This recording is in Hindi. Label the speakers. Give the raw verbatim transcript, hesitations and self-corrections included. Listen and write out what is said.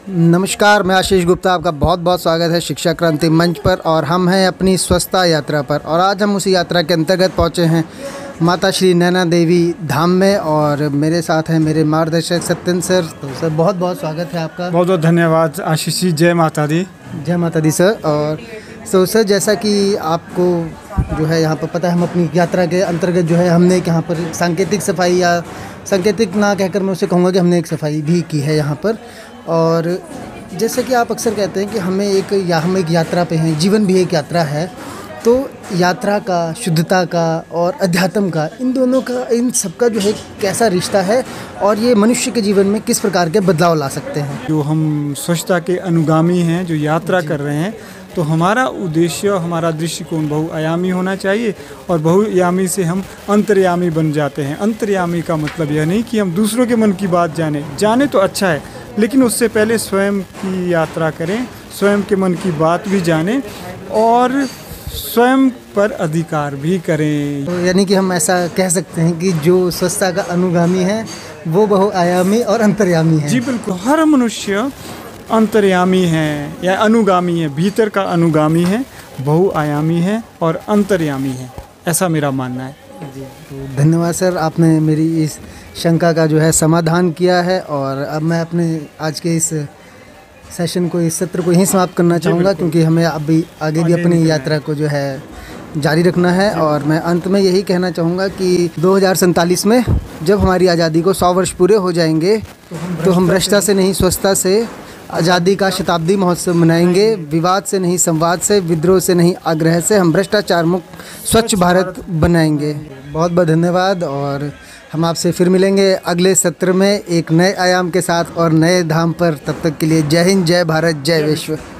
Speaker 1: नमस्कार, मैं आशीष गुप्ता, आपका बहुत बहुत स्वागत है शिक्षा क्रांति मंच पर। और हम हैं अपनी स्वच्छता यात्रा पर और आज हम उसी यात्रा के अंतर्गत पहुंचे हैं माता श्री नैना देवी धाम में। और मेरे साथ हैं मेरे मार्गदर्शक सत्यन सर। तो सर बहुत बहुत स्वागत है आपका।
Speaker 2: बहुत बहुत धन्यवाद आशीष जी। जय माता दी।
Speaker 1: जय माता दी सर। और सो सर, जैसा कि आपको जो है यहाँ पर पता है, हम अपनी यात्रा के अंतर्गत जो है हमने यहाँ पर सांकेतिक सफाई, या सांकेतिक ना कहकर मैं उसे कहूँगा कि हमने एक सफाई भी की है यहाँ पर। और जैसे कि आप अक्सर कहते हैं कि हमें एक या हम एक यात्रा पे हैं, जीवन भी एक यात्रा है। तो यात्रा का, शुद्धता का और अध्यात्म का, इन दोनों का, इन सबका जो है कैसा रिश्ता है और ये मनुष्य के जीवन में किस प्रकार के बदलाव ला सकते हैं।
Speaker 2: जो हम स्वच्छता के अनुगामी हैं, जो यात्रा कर रहे हैं, तो हमारा उद्देश्य, हमारा दृष्टिकोण बहुआयामी होना चाहिए। और बहुआयामी से हम अंतर्यामी बन जाते हैं। अंतर्यामी का मतलब यह नहीं कि हम दूसरों के मन की बात जाने जाने तो अच्छा है, लेकिन उससे पहले स्वयं की यात्रा करें, स्वयं के मन की बात भी जानें और स्वयं पर अधिकार भी करें।
Speaker 1: तो यानी कि हम ऐसा कह सकते हैं कि जो स्वच्छता का अनुगामी है वो बहुआयामी और अंतर्यामी है।
Speaker 2: जी बिल्कुल, हर मनुष्य अंतर्यामी है या अनुगामी है, भीतर का अनुगामी है, बहुआयामी है और अंतर्यामी है, ऐसा मेरा मानना है।
Speaker 1: जी, तो धन्यवाद सर, आपने मेरी इस शंका का जो है समाधान किया है। और अब मैं अपने आज के इस सेशन को, इस सत्र को यहीं समाप्त करना चाहूँगा, क्योंकि हमें अभी आगे भी अपनी यात्रा को जो है जारी रखना है। और मैं अंत में यही कहना चाहूँगा कि दो हज़ार सैंतालीस में जब हमारी आज़ादी को सौ वर्ष पूरे हो जाएंगे तो हम भ्रष्टा से नहीं, स्वच्छता से आज़ादी का शताब्दी महोत्सव मनाएंगे। विवाद से नहीं, संवाद से, विद्रोह से नहीं, आग्रह से हम भ्रष्टाचार मुक्त स्वच्छ भारत बनाएंगे। बहुत बहुत धन्यवाद। और हम आपसे फिर मिलेंगे अगले सत्र में एक नए आयाम के साथ और नए धाम पर। तब तक के लिए जय हिंद, जय भारत, जय विश्व।